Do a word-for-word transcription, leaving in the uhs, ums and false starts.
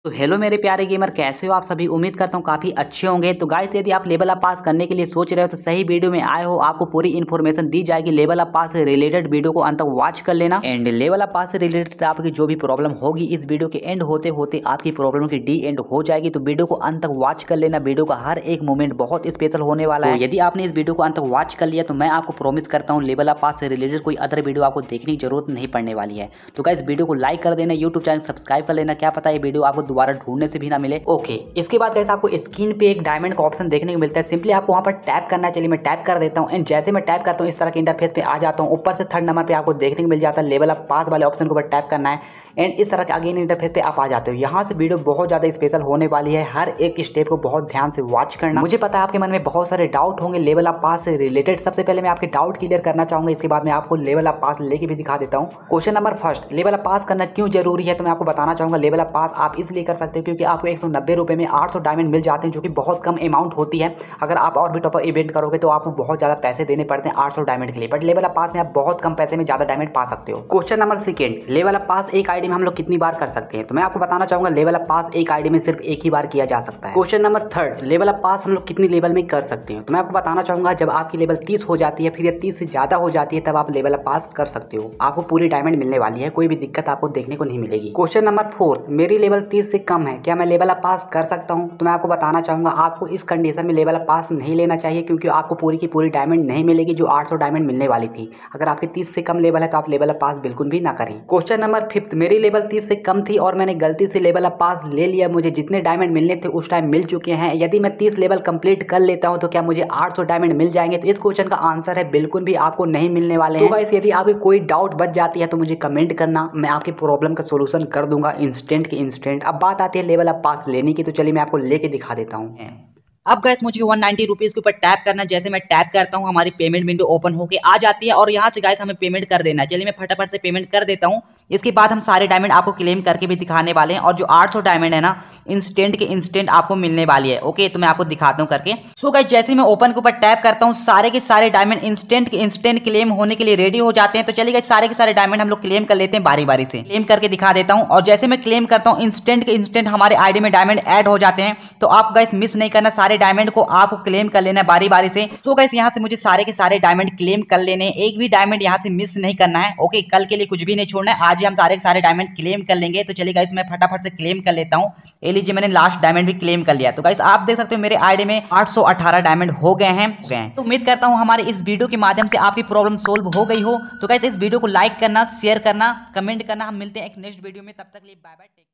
तो हेलो मेरे प्यारे गेमर, कैसे हो आप सभी। उम्मीद करता हूँ काफ़ी अच्छे होंगे। तो गाइस, यदि आप लेवल अप पास करने के लिए सोच रहे हो तो सही वीडियो में आए हो। आपको पूरी इन्फॉर्मेशन दी जाएगी लेवल अप पास से रिलेटेड। वीडियो को अंत तक वॉच कर लेना। एंड लेवल अप पास से रिलेटेड आपकी जो भी प्रॉब्लम होगी इस वीडियो के एंड होते होते आपकी प्रॉब्लम की डी एंड हो जाएगी। तो वीडियो को अंत तक वॉच कर लेना। वीडियो का हर एक मोमेंट बहुत स्पेशल होने वाला है। यदि आपने इस वीडियो को अंत तक वॉच कर लिया तो मैं आपको प्रॉमिस करता हूँ लेवल अप पास से रिलेटेड कोई अदर वीडियो आपको देखने की जरूरत नहीं पड़ने वाली है। तो गाइस, वीडियो को लाइक कर देना, यूट्यूब चैनल सब्सक्राइब कर लेना। क्या पता ये वीडियो आपको दोबारा ढूंढने से भी ना मिले। ओके, इसके बाद गाइस आपको स्क्रीन पे एक डायमंड का ऑप्शन देखने को मिलता है। सिंपली आपको वहां पर टैप करना है। चलिए मैं टैप कर देता हूं। एंड जैसे मैं टैप करता हूं इस तरह के इंटरफेस पे आ जाता हूं। ऊपर से थर्ड नंबर पे आपको देखने को मिल जाता है लेवल अप पास वाले ऑप्शन के ऊपर टैप करना है। एंड इस तरह के अगेन इंटरफेस पे आप आ जाते हो। यहाँ से वीडियो बहुत ज़्यादा स्पेशल होने वाली है। हर एक स्टेप को बहुत ध्यान से वॉच करना। मुझे पता है आपके मन में बहुत सारे डाउट होंगे लेवल अप पास से रिलेटेड। सबसे पहले मैं आपके डाउट क्लियर करना चाहूंगा। इसके बाद मैं आपको लेवल अप पास लेके भी दिखा देता हूँ। Question number first, level up pass करना क्यों जरूरी है। तो मैं आपको बताना चाहूंगा लेवल अप पास आप इसलिए कर सकते हो क्योंकि आपको एक सौ नब्बे रुपये में आठ सौ डायमंड मिल जाते हैं, जो कि बहुत कम अमाउंट होती है। अगर आप और भी टॉप इवेंट करोगे तो आपको बहुत ज़्यादा पैसे देने पड़ते हैं आठ सौ डायमंड के लिए। बट लेवल अप पास में आप बहुत कम पैसे में ज़्यादा डायमंड पा सकते हो। Question number second, level up pass एक आईडी में हम लोग कितनी बार कर सकते हैं। तो मैं आपको बताना चाहूंगा लेवल अप पास एक आईडी में सिर्फ एक ही बार किया जा सकता है। Question number third, level up pass हम लोग कितनी लेवल में कर सकते हैं। तो मैं आपको बताना चाहूंगा जब आपकी लेवल तीस हो जाती है, फिर ये तीस से ज्यादा हो जाती है, तब आप लेवल अप पास कर सकते हो। आपको पूरी डायमंड मिलने वाली है, कोई भी दिक्कत आपको देखने को नहीं मिलेगी। क्वेश्चन नंबर फोर्थ, मेरी लेवल तीस से कम है, क्या मैं लेवल अप पास कर सकता हूँ। तो मैं आपको बताना चाहूंगा आपको इस कंडीशन में लेवल अप पास नहीं लेना चाहिए, क्योंकि आपको पूरी की पूरी डायमंड नहीं मिलेगी जो आठ सौ डायमंड मिलने वाली थी। अगर आपके तीस से कम लेवल है तो आप लेवल अप पास बिल्कुल भी ना करें। क्वेश्चन नंबर फिफ्थ, मेरी लेवल तीस से कम थी और मैंने गलती से लेवल अप पास ले लिया। मुझे जितने डायमंड मिलने थे उस टाइम मिल चुके हैं। यदि मैं तीस लेवल कंप्लीट कर लेता हूं तो क्या मुझे आठ सौ डायमंड मिल जाएंगे। तो इस क्वेश्चन का आंसर है बिल्कुल भी आपको नहीं मिलने वाले हैं। तो गाइस, यदि आपकी कोई डाउट बच जाती है तो मुझे कमेंट करना, मैं आपकी प्रॉब्लम का सोल्यूशन कर दूंगा इंस्टेंट के इंस्टेंट। अब बात आती है लेवल अप पास लेने की, तो चलिए मैं आपको लेके दिखा देता हूँ। अब गाइस मुझे वन नाइंटी रुपीज के ऊपर टैप करना। जैसे मैं टैप करता हूं हमारी पेमेंट विंडो ओपन होके आ जाती है और यहां से गाइस हमें पेमेंट कर देना है। चलिए मैं फटाफट से पेमेंट कर देता हूं। इसके बाद हम सारे डायमंड आपको क्लेम करके भी दिखाने वाले हैं, और जो आठ सौ डायमंड है ना इंस्टेंट के इंस्टेंट आपको मिलने वाली है। ओके, तो मैं आपको दिखाता हूं करके। सो गाइस, जैसे मैं ओपन के ऊपर टैप करता हूं सारे के सारे डायमंड इंस्टेंट के इंस्टेंट क्लेम होने के लिए रेडी हो जाते हैं। तो चलिए गाइस, सारे के सारे डायमंड हम लोग क्लेम कर लेते हैं बारी बारी से। क्लेम करके दिखा देता हूं, और जैसे मैं क्लेम करता हूं इंस्टेंट के इंस्टेंट हमारे आईडी में डायमंड ऐड हो जाते हैं। तो आप गाइस मिस नहीं करना, सारे डायमंड को आप क्लेम कर लेना बारी बारी से। तो गाइस यहाँ से मुझे सारे के सारे डायमंड क्लेम कर लेने, एक भी डायमंड यहाँ से मिस नहीं करना है। ओके, कल के लिए कुछ भी नहीं छोड़ना है, आज ही हम सारे के सारे डायमंड क्लेम कर लेंगे। तो चलिए गाइस, मैं फटाफट से क्लेम कर लेता हूँ। ये लीजिए, मैंने लास्ट डायमंड भी क्लेम कर लिया। तो गाइस आप देख सकते हो मेरे आईडी में आठ सौ अठारह डायमंड हो गए हैं। तो उम्मीद करता हूँ हमारे इस वीडियो के माध्यम से आपकी प्रॉब्लम सोल्व हो गई हो। तो गाइस इस वीडियो को लाइक करना, शेयर करना, कमेंट करना। हम मिलते हैं एक नेक्स्ट वीडियो में, तब तक के लिए बाय बाय।